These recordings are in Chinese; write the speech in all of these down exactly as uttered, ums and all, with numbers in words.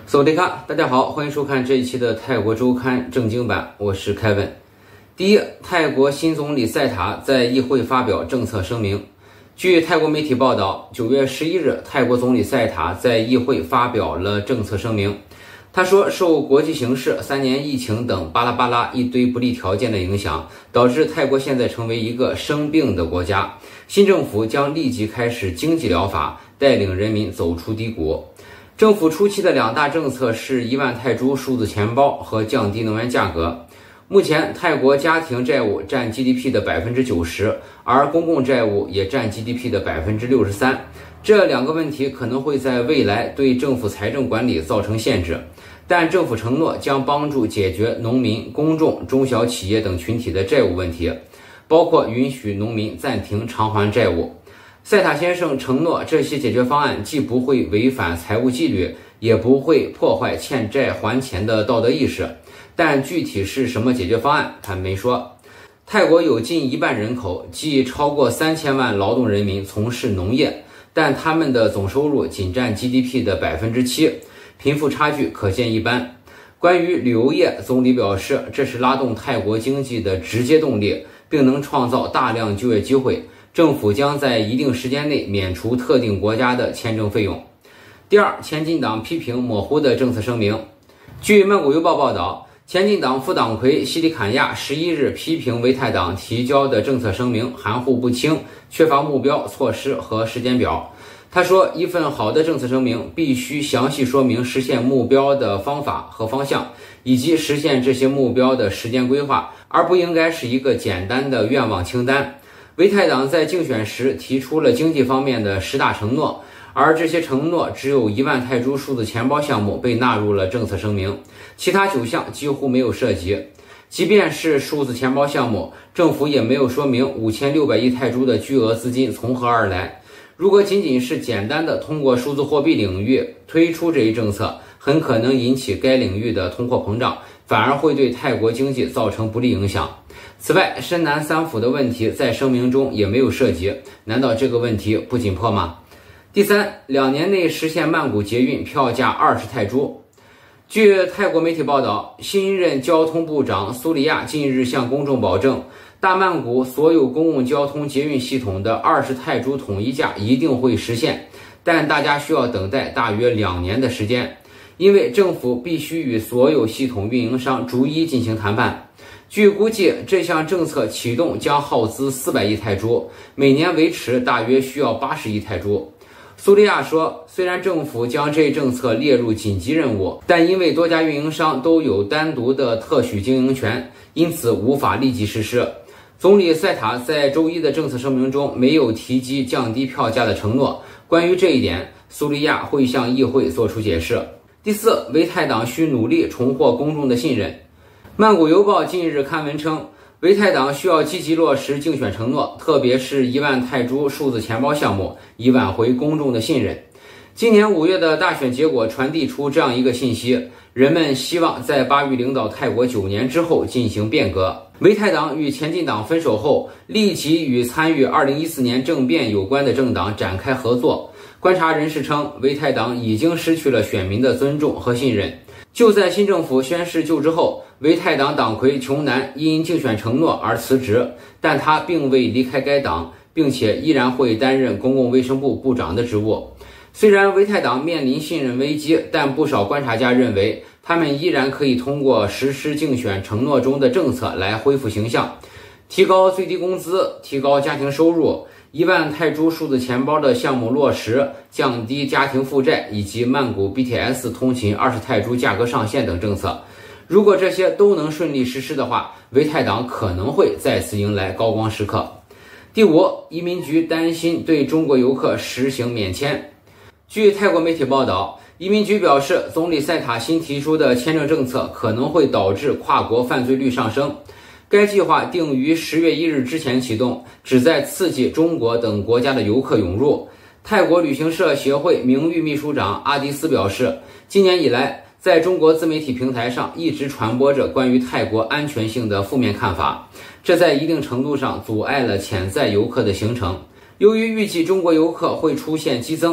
萨瓦迪卡，大家好，欢迎收看这一期的泰国周刊正经版，我是 Kevin。第一，泰国新总理赛塔在议会发表政策声明。据泰国媒体报道，九月十一日，泰国总理赛塔在议会发表了政策声明。他说，受国际形势、三年疫情等巴拉巴拉一堆不利条件的影响，导致泰国现在成为一个生病的国家。新政府将立即开始经济疗法，带领人民走出低谷。政府初期的两大政策是一万泰铢数字钱包和降低能源价格。目前，泰国家庭债务占 G D P 的 百分之九十， 而公共债务也占 G D P 的 百分之六十三。这两个问题可能会在未来对政府财政管理造成限制，但政府承诺将帮助解决农民、公众、中小企业等群体的债务问题，包括允许农民暂停偿还债务。赛塔先生承诺，这些解决方案既不会违反财务纪律，也不会破坏欠债还钱的道德意识。但具体是什么解决方案，他没说。泰国有近一半人口，即超过三千万劳动人民从事农业，但他们的总收入仅占 G D P 的 百分之七， 贫富差距可见一斑。关于旅游业，总理表示，这是拉动泰国经济的直接动力，并能创造大量就业机会。政府将在一定时间内免除特定国家的签证费用。第二，前进党批评模糊的政策声明。据曼谷邮报报道，前进党副党魁西里坎亚十一日批评维泰党提交的政策声明含糊不清，缺乏目标、措施和时间表。他说，一份好的政策声明必须详细说明实现目标的方法和方向，以及实现这些目标的时间规划，而不应该是一个简单的愿望清单。维泰党在竞选时提出了经济方面的十大承诺，而这些承诺只有一万泰铢数字钱包项目被纳入了政策声明，其他九项几乎没有涉及。即便是数字钱包项目，政府也没有说明五千六百亿泰铢的巨额资金从何而来。如果仅仅是简单的通过数字货币领域推出这一政策，很可能引起该领域的通货膨胀，反而会对泰国经济造成不利影响。此外，深南三府的问题在声明中也没有涉及，难道这个问题不紧迫吗？第三，两年内实现曼谷捷运票价二十泰铢。据泰国媒体报道，新任交通部长苏里亚近日向公众保证，大曼谷所有公共交通捷运系统的二十泰铢统一价一定会实现，但大家需要等待大约两年的时间，因为政府必须与所有系统运营商逐一进行谈判。据估计，这项政策启动将耗资四百亿泰铢，每年维持大约需要八十亿泰铢。苏利亚说，虽然政府将这一政策列入紧急任务，但因为多家运营商都有单独的特许经营权，因此无法立即实施。总理赛塔在周一的政策声明中没有提及降低票价的称诺，关于这一点，苏利亚会向议会做出解释。第四，维泰党需努力重获公众的信任。曼谷邮报近日刊文称，维泰党需要积极落实竞选承诺，特别是一万泰铢数字钱包项目，以挽回公众的信任。今年五月的大选结果传递出这样一个信息，人们希望在巴育领导泰国九年之后进行变革。维泰党与前进党分手后，立即与参与二零一四年政变有关的政党展开合作。观察人士称，维泰党已经失去了选民的尊重和信任。就在新政府宣誓就职后，维泰党党魁琼南因竞选承诺而辞职，但他并未离开该党，并且依然会担任公共卫生部部长的职务。虽然维泰党面临信任危机，但不少观察家认为，他们依然可以通过实施竞选承诺中的政策来恢复形象，提高最低工资，提高家庭收入，一万泰铢数字钱包的项目落实，降低家庭负债，以及曼谷 B T S 通勤二十泰铢价格上限等政策。如果这些都能顺利实施的话，维泰党可能会再次迎来高光时刻。第五，移民局担心对中国游客实行免签。据泰国媒体报道，移民局表示，总理赛塔新提出的签证政策可能会导致跨国犯罪率上升。该计划定于十月一日之前启动，旨在刺激中国等国家的游客涌入。泰国旅行社协会名誉秘书长阿迪斯表示，今年以来，在中国自媒体平台上一直传播着关于泰国安全性的负面看法，这在一定程度上阻碍了潜在游客的形成。由于预计中国游客会出现激增，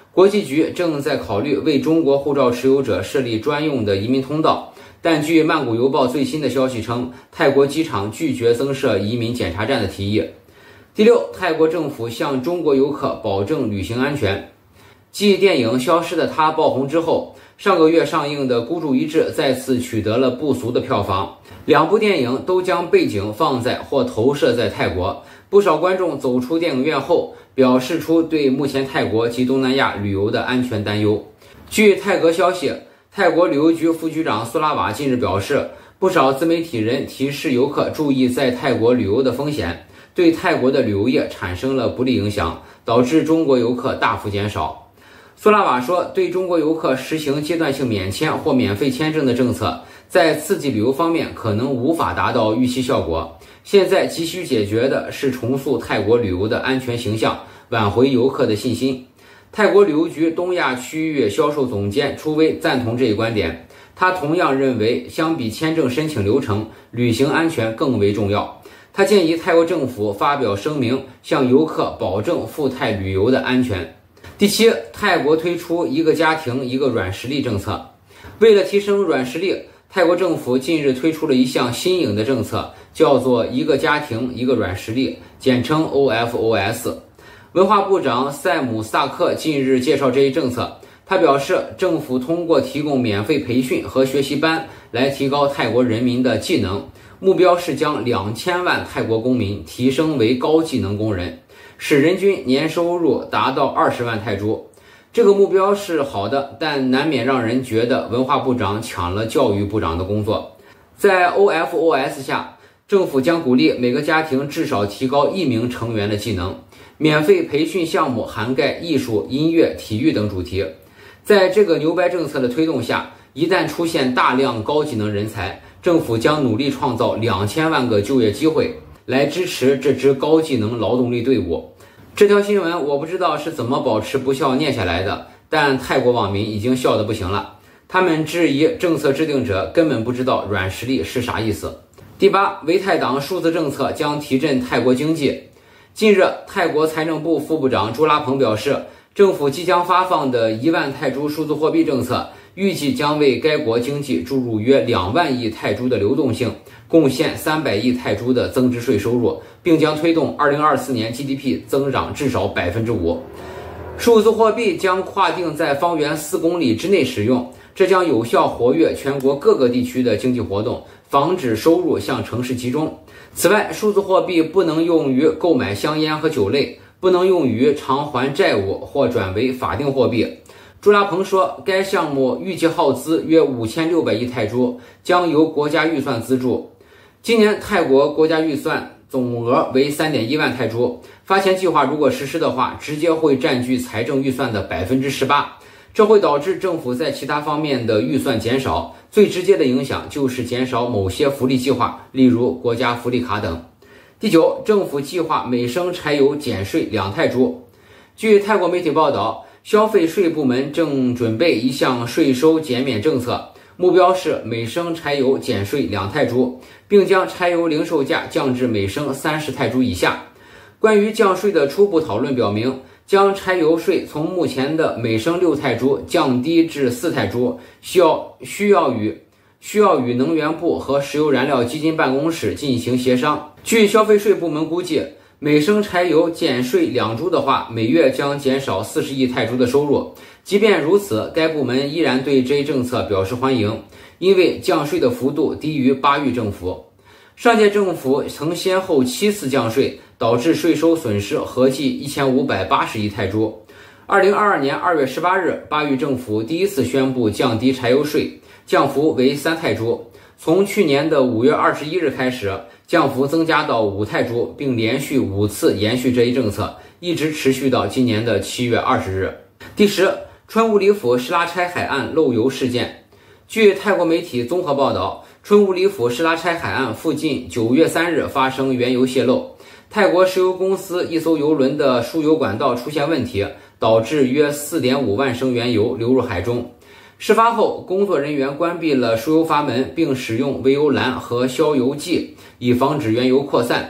国际局正在考虑为中国护照持有者设立专用的移民通道，但据曼谷邮报最新的消息称，泰国机场拒绝增设移民检查站的提议。第六，泰国政府向中国游客保证旅行安全。继电影《消失的她》爆红之后，上个月上映的《孤注一掷》再次取得了不俗的票房。两部电影都将背景放在或投射在泰国，不少观众走出电影院后表示出对目前泰国及东南亚旅游的安全担忧。据泰格消息，泰国旅游局副局长苏拉瓦近日表示，不少自媒体人提示游客注意在泰国旅游的风险，对泰国的旅游业产生了不利影响，导致中国游客大幅减少。苏拉瓦说，对中国游客实行阶段性免签或免费签证的政策，在刺激旅游方面可能无法达到预期效果。现在急需解决的是重塑泰国旅游的安全形象，挽回游客的信心。泰国旅游局东亚区域销售总监初威赞同这一观点，他同样认为，相比签证申请流程，旅行安全更为重要。他建议泰国政府发表声明，向游客保证赴泰旅游的安全。第七，泰国推出一个家庭一个软实力政策。为了提升软实力，泰国政府近日推出了一项新颖的政策，叫做一个家庭一个软实力，简称 O F O S。 文化部长塞姆斯塔克近日介绍这一政策，他表示，政府通过提供免费培训和学习班来提高泰国人民的技能，目标是将两千万泰国公民提升为高技能工人，使人均年收入达到二十万泰铢。这个目标是好的，但难免让人觉得文化部长抢了教育部长的工作。在 O F O S 下，政府将鼓励每个家庭至少提高一名成员的技能。免费培训项目涵盖艺术、音乐、体育等主题。在这个牛掰政策的推动下，一旦出现大量高技能人才，政府将努力创造两千万个就业机会，来支持这支高技能劳动力队伍。这条新闻我不知道是怎么保持不笑念下来的，但泰国网民已经笑得不行了。他们质疑政策制定者根本不知道软实力是啥意思。第八，维泰党数字政策将提振泰国经济。近日，泰国财政部副部长朱拉蓬表示，政府即将发放的一万泰铢数字货币政策，预计将为该国经济注入约两万亿泰铢的流动性，贡献三百亿泰铢的增值税收入，并将推动二零二四年 G D P 增长至少 百分之五。 数字货币将划定在方圆四公里之内使用，这将有效活跃全国各个地区的经济活动，防止收入向城市集中。此外，数字货币不能用于购买香烟和酒类，不能用于偿还债务或转为法定货币。朱拉蓬说，该项目预计耗资约五千六百亿泰铢，将由国家预算资助。今年泰国国家预算总额为 三点一万泰铢，发钱计划如果实施的话，直接会占据财政预算的 百分之十八， 这会导致政府在其他方面的预算减少，最直接的影响就是减少某些福利计划，例如国家福利卡等。第九，政府计划每升柴油减税两泰铢。据泰国媒体报道，消费税部门正准备一项税收减免政策，目标是每升柴油减税两泰铢，并将柴油零售价降至每升三十泰铢以下。关于降税的初步讨论表明，将柴油税从目前的每升六泰铢降低至四泰铢，需要需要与需要与能源部和石油燃料基金办公室进行协商。据消费税部门估计，每升柴油减税两铢的话，每月将减少四十亿泰铢的收入。即便如此，该部门依然对这一政策表示欢迎，因为降税的幅度低于巴育政府。上届政府曾先后七次降税，导致税收损失合计一千五百八十亿泰铢。二零二二年二月十八日，巴育政府第一次宣布降低柴油税，降幅为三泰铢。从去年的五月二十一日开始，降幅增加到五泰铢，并连续五次延续这一政策，一直持续到今年的七月二十日。第十，春武里府什拉差海岸漏油事件。据泰国媒体综合报道，春武里府什拉差海岸附近九月三日发生原油泄漏，泰国石油公司一艘油轮的输油管道出现问题，导致约 四点五万升原油流入海中。事发后，工作人员关闭了输油阀门，并使用围油篮和消油剂，以防止原油扩散。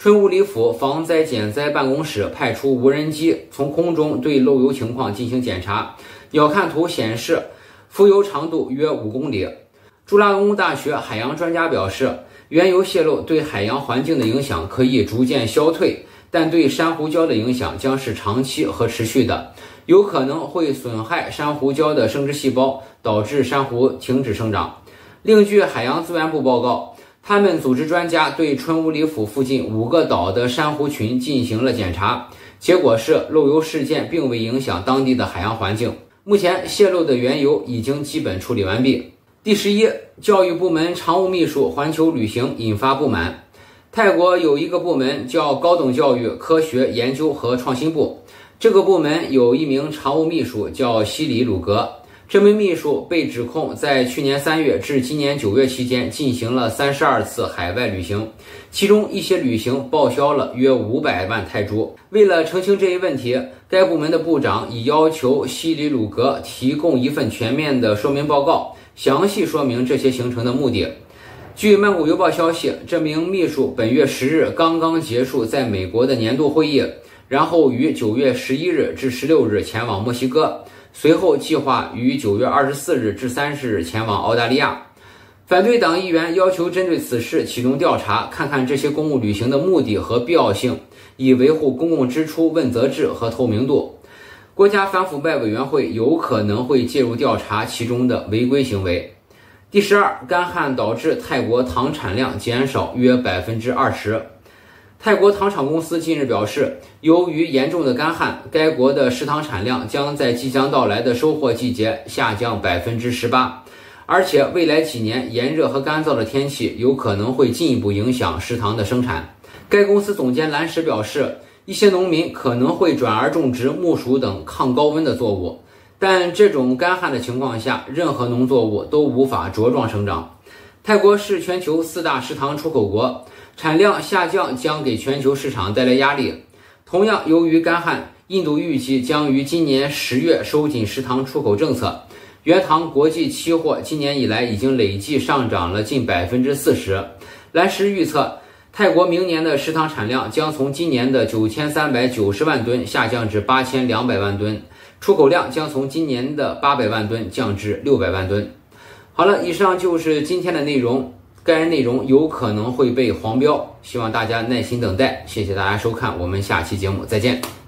春武里府防灾减灾办公室派出无人机从空中对漏油情况进行检查，鸟瞰图显示浮油长度约五公里。朱拉隆功大学海洋专家表示，原油泄漏对海洋环境的影响可以逐渐消退，但对珊瑚礁的影响将是长期和持续的，有可能会损害珊瑚礁的生殖细胞，导致珊瑚停止生长。另据海洋资源部报告，他们组织专家对春武里府附近五个岛的珊瑚群进行了检查，结果是漏油事件并未影响当地的海洋环境。目前泄漏的原油已经基本处理完毕。第十一，教育部门常务秘书环球旅行引发不满。泰国有一个部门叫高等教育科学研究和创新部，这个部门有一名常务秘书叫西里鲁格。这名秘书被指控在去年三月至今年九月期间进行了三十二次海外旅行，其中一些旅行报销了约五百万泰铢。为了澄清这一问题，该部门的部长已要求西里鲁格提供一份全面的说明报告，详细说明这些行程的目的。据曼谷邮报消息，这名秘书本月十日刚刚结束在美国的年度会议，然后于九月十一日至十六日前往墨西哥，随后计划于九月二十四日至三十日前往澳大利亚。反对党议员要求针对此事启动调查，看看这些公务旅行的目的和必要性，以维护公共支出问责制和透明度。国家反腐败委员会有可能会介入调查其中的违规行为。第十二，干旱导致泰国糖产量减少约 百分之二十。泰国糖厂公司近日表示，由于严重的干旱，该国的食糖产量将在即将到来的收获季节下降 百分之十八， 而且未来几年炎热和干燥的天气有可能会进一步影响食糖的生产。该公司总监兰什表示，一些农民可能会转而种植木薯等抗高温的作物，但这种干旱的情况下，任何农作物都无法茁壮生长。泰国是全球四大食糖出口国，产量下降将给全球市场带来压力。同样，由于干旱，印度预计将于今年十月收紧食糖出口政策。原糖国际期货今年以来已经累计上涨了近 百分之四十。兰什预测，泰国明年的食糖产量将从今年的九千三百九十万吨下降至八千两百万吨，出口量将从今年的八百万吨降至六百万吨。好了，以上就是今天的内容，该内容有可能会被黄标，希望大家耐心等待。谢谢大家收看，我们下期节目再见。